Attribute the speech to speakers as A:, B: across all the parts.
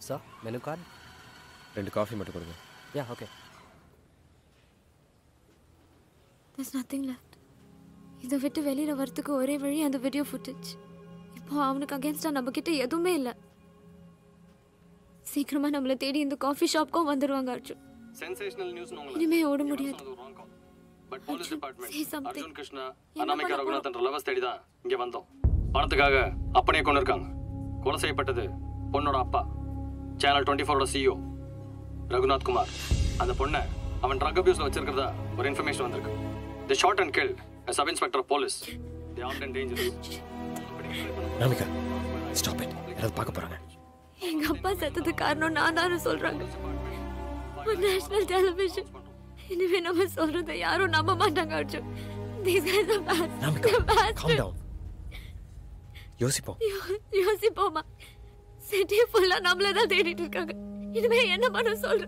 A: Sir menu card
B: 2 coffee மட்டும் கொடுங்க.
A: Yeah okay.
C: There's nothing left. இதை விட்டு வெளியில் வரத்துக்கு ஒரே வழி அந்த வீடியோ ஃபுட்டேஜ். இப்போ அவனுக்கு அகேன்ஸ்டாக நம்மக்கிட்ட எதுவுமே இல்லை. சீக்கிரமாக நம்மளை தேடி இந்த காஃபி ஷாப்க்கும் வந்துடுவாங்க அர்ஜுன். இனிமே ஓட முடியாது.
D: But police department Arjun Krishna Anamika Raghunathan லவஸ் தேடி தான் இங்கே வந்தோம். பணத்துக்காக அப்பனே கொண்டு இருக்காங்க. கொலை செய்யப்பட்டது பொண்ணோட அப்பா, சேனல் 24ஓட CEO ரகுநாத் குமார். அந்த பொண்ணை அவன் ட்ரக் அபியூஸ்ல வச்சிருக்கிறதா ஒரு இன்ஃபர்மேஷன் வந்திருக்கு. They shot and killed a sub-inspector of police. They are in danger.
B: Anamika stop it. யாராவது பார்க்க போறாங்க.
C: எங்க அப்பா செத்தது காரணம் நான் தான் சொல்றாங்க. National television. இனிமே நம்ம சொல்றதை யாரும் நம்ப மாட்டாங்க Arjun. These guys are bad.
B: Anamika calm down.
C: யோசிப்போமா. சிட்டி ஃபுல்லா நம்மள தான் தேடிட்டு இருக்காங்க. இனிமே என்ன பண்ண சொல்ற?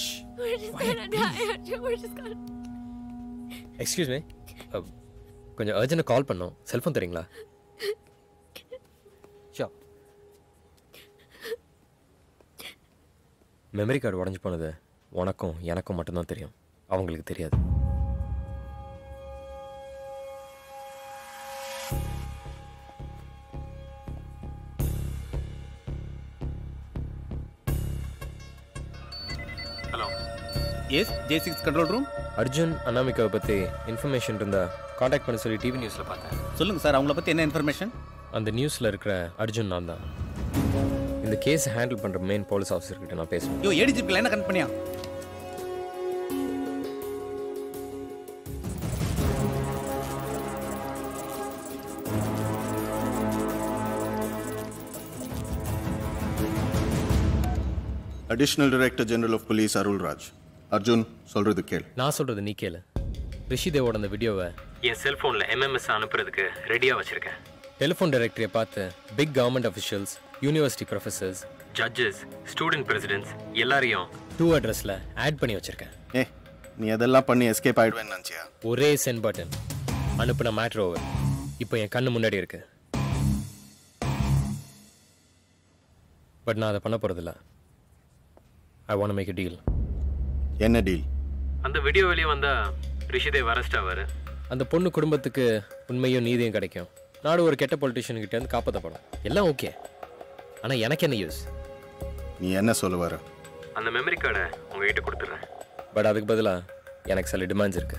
B: எக்ஸ்கியூஸ் மீ, கொஞ்சம் அர்ஜென்ட்டாக கால் பண்ணோம். செல்ஃபோன் தரீங்களா?
A: ஷோ.
B: மெமரி கார்டு உடஞ்சி போனது உனக்கும் எனக்கும் மட்டும்தான் தெரியும், அவங்களுக்கு தெரியாது.
D: Hello.
E: Yes J6 control room.
B: Arjun அனாமிகாவை பற்றி இன்ஃபர்மேஷன் இருந்தால் காண்டாக்ட் பண்ண சொல்லி டிவி நியூஸில் பார்த்தேன்.
E: சொல்லுங்கள் சார், அவங்கள பற்றி என்ன இன்ஃபர்மேஷன்?
B: அந்த நியூஸில் இருக்கிற அர்ஜுன் நான் தான். இந்த கேஸை ஹேண்டில் பண்ணுற மெயின் போலீஸ் ஆஃபீஸர்கிட்ட நான் பேசுவேன்.
E: யோ ஏடிஜிபியில் என்ன கனெக்ட் பண்ணியா?
F: Additional Director General of Police Arul Raj. Arjun சொல்றது கேள்.
B: நான் சொல்கிறது நீ கேளு. ரிஷிதேவோட அந்த வீடியோவை என் செல்ஃபோனில் MMS அனுப்புறதுக்கு ரெடியாக வச்சுருக்கேன். டெலிஃபோன் டைரக்டரியை பார்த்து big government officials, university professors, judges, student presidents எல்லாரையும் 2 அட்ரஸில் ஆட் பண்ணி வச்சுருக்கேன்.
F: நீ அதெல்லாம் பண்ணி எஸ்கேப் ஆகிடுவேன்னு நினச்சியா?
B: ஒரே சென்ட் பட்டன் அனுப்பின மேட்ரு ஓவர். இப்போ என் கண்ணு முன்னாடி இருக்கு. பட் நான் அதை பண்ண போகிறதில்ல. I want make a deal.
F: என்ன டீல்?
B: அந்த வீடியோ வெளியே வந்தால் ரிஷிதேவ் அரெஸ்ட் ஆவார். அந்த பொண்ணு குடும்பத்துக்கு உண்மையும் நீதியும் கிடைக்கும். நாடு ஒரு கெட்ட பொலிட்டிஷியன்கிட்ட வந்து காப்பாற்றப்படும். எல்லாம் ஓகே. ஆனால் எனக்கு என்ன யூஸ்?
F: நீ என்ன சொல்ல வர?
B: அந்த மெமரி கார்டை உங்ககிட்ட கொடுத்துட்றேன். பட் அதுக்கு பதிலாக எனக்கு சில டிமாண்ட்ஸ் இருக்கு.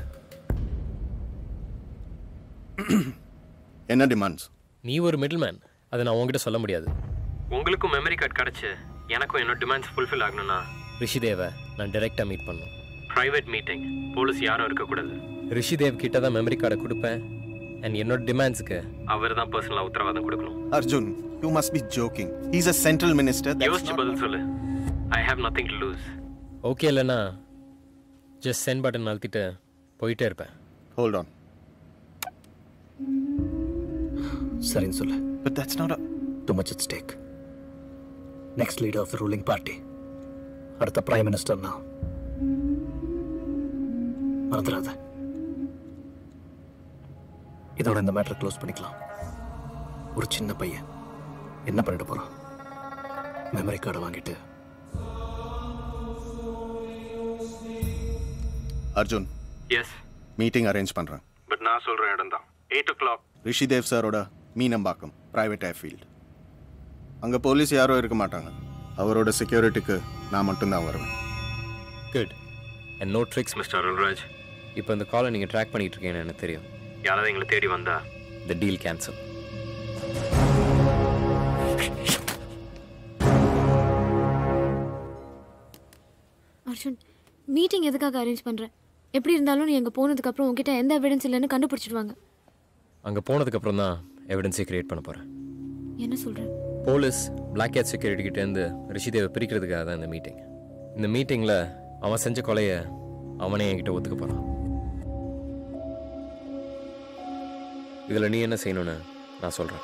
F: என்ன டிமாண்ட்ஸ்?
B: நீ ஒரு மிடில் மேன், அதை நான் உங்ககிட்ட சொல்ல முடியாது. உங்களுக்கும் மெமரி கார்டு கிடச்சி எனக்கும் என்னோட டிமாண்ட்ஸ் ஃபுல்ஃபில் ஆகணும்னா ரிஷிதேவை நான் டைரெக்டாக மீட் பண்ணணும். ப்ரைவேட் மீட்டிங், போலீஸ் யாரும் இருக்கக்கூடாது. ரிஷிதேவ் கிட்ட தான் மெமரி கார்டை கொடுப்பேன். அண்ட் என்னோட டிமாண்ட்ஸுக்கு அவர் தான் பர்சனலாக உத்தரவாதம் கொடுக்கணும்.
F: Arjun, you must be joking. He is a central minister.
B: யோசிச்சு பதில் சொல்லு. I have nothing to lose. Okay இல்லைன்னா ஜஸ்ட் சென்ட் பட்டன் அழுத்திட்டு போயிட்டே இருப்பேன்.
F: Hold on.
A: சரின்னு சொல்லு.
F: But that's not a...
A: Too much at stake. Next leader of the ruling party. அடுத்த பிரைம் மினிஸ்டர் நான். மறந்துடாத. இதோட இந்த மேட்டரை க்ளோஸ் பண்ணிக்கலாம். ஒரு சின்ன பையன் என்ன பண்ணிட்டு போறான்? மெமரி கார்டை வாங்கிட்டு.
F: அர்ஜுன்.
D: எஸ்.
F: மீட்டிங் அரேஞ்ச் பண்றேன்.
D: பட் நான் சொல்ற இடம் தான் 8 o'clock.
F: ரிஷிதேவ் சாரோட மீனம்பாக்கம் பிரைவேட் ஏர்ஃபீல்ட். அங்கே போலீஸ் யாரும் இருக்க மாட்டாங்க. அவரோட செக்யூரிட்டிக்கு நான் மட்டும்தான் வருவேன்.
B: Good. And no tricks mister Arulraj. இப்போ இந்த காலை நீங்கள் ட்ராக் பண்ணிட்டு இருக்கீங்கன்னு எனக்கு தெரியும். யாராவது எங்களை தேடி வந்தா the deal cancel.
C: Arjun, meeting எதுக்காக அரேஞ்ச் பண்ணுறேன்? எப்படி இருந்தாலும் நீ அங்கே போனதுக்கப்புறம் உங்ககிட்ட எந்த எவிடன்ஸ் இல்லைன்னு கண்டுபிடிச்சிடுவாங்க.
B: அங்கே போனதுக்கப்புறம் தான் எவிடன்ஸை கிரியேட் பண்ண போகிறேன்.
C: என்ன சொல்கிறேன்?
B: போலீஸ் பிளாக் கேட் செக்யூரிட்டி கிட்டேருந்து ரிஷிதேவை பிரிக்கிறதுக்காக தான் இந்த மீட்டிங். இந்த மீட்டிங்கில் அவன் செஞ்ச கொலையை அவனே என்கிட்ட ஒத்துக்க போகிறான். இதில் நீ என்ன செய்யணும்னு நான் சொல்கிறேன்.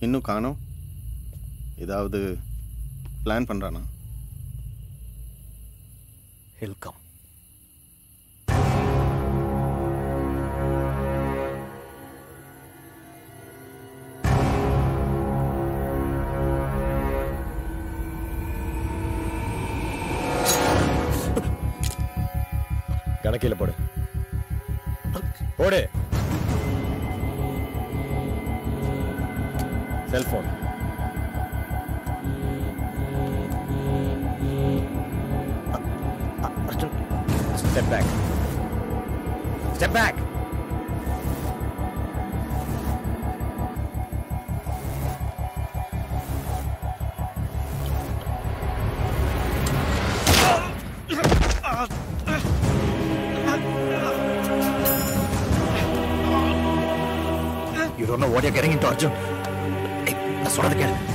F: இன்னும் காணோம். ஏதாவது பிளான் பண்ணுறானா?
A: He'll come.
B: கணக்கில் போடு போடு. Cellphone.
A: Arjun,
B: Step back. Step back.
A: you don't know what you're getting into, Arjun. Hey, நான் சொல்றது கேளு.